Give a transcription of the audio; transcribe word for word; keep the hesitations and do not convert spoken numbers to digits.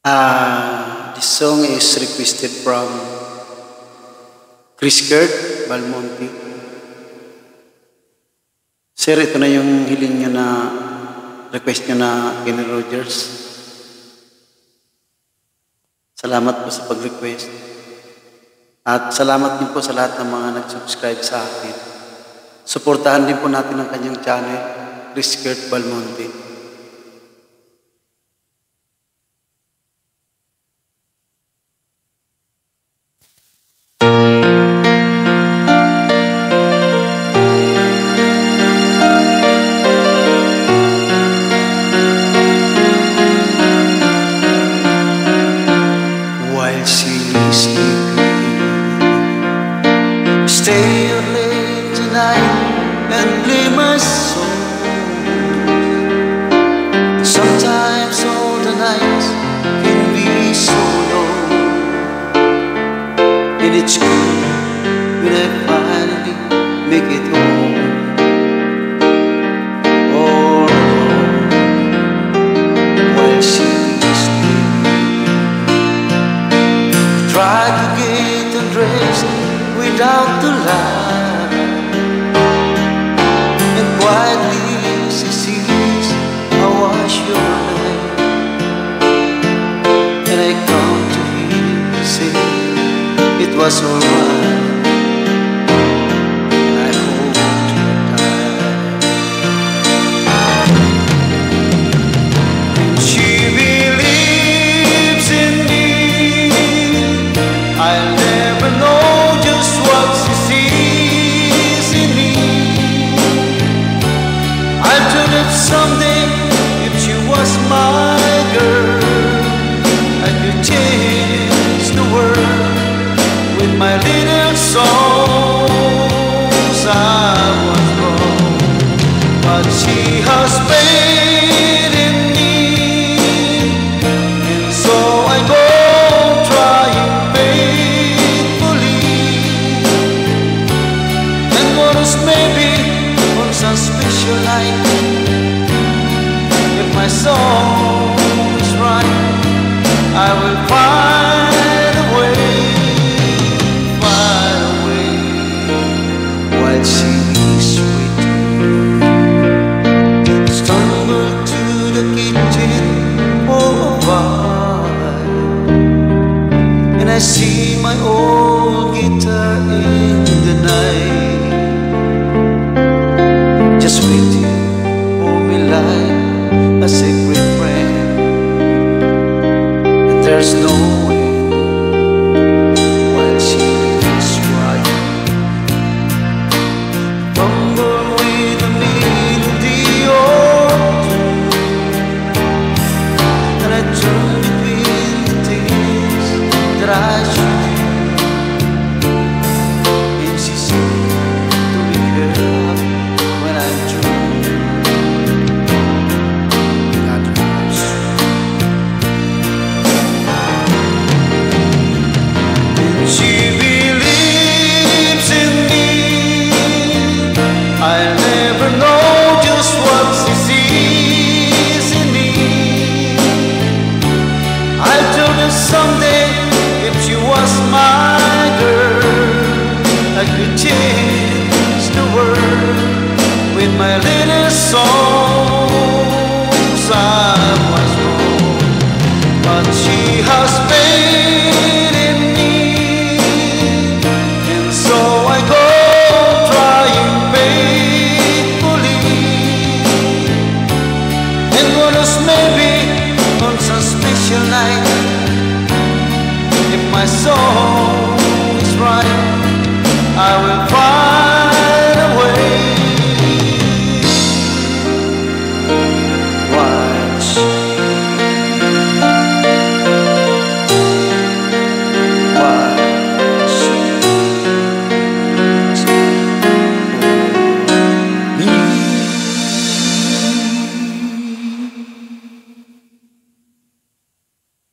Uh, this song is requested from Chris Kurt Balmonte. Sir, ito na yung hiling nyo na request nyo na Kenny Rogers. Salamat po sa pag-request. At salamat din po sa lahat ng mga nag-subscribe sa akin. Suportahan din po natin ang kanyang channel, Chris Kurt Balmonte. Stay up late tonight and play my song. Sometimes all the nights can be so long, and it's good when I finally make it home. All alone while she's sleeping, try to get undressed without the light, and quietly she sees I wash your night, and I come to hear you say it was alright, and I hold you tight. And she believes in me, I'll never know what she sees in me. I told her someday if she was my girl, I could change the world with my little songs. I was wrong, but she has faith in me, and so I go trying faithfully. Maybe on some special night, if my song is right, I will find a way, find a way, while she is waiting. Stumble to the kitchen for a while, and I see my old guitar in the night, just waiting for me like a secret friend. And there's no way while she is crying. Fumble with the melody or two, and I turn between the things that I should do, and she said to make her happy. I'll never know just what she sees in me. I told her someday if she was my girl, I could change the world with my little songs. I was wrong, but she has faith in me, and so I go maybe on some special night, if my song is right, I will find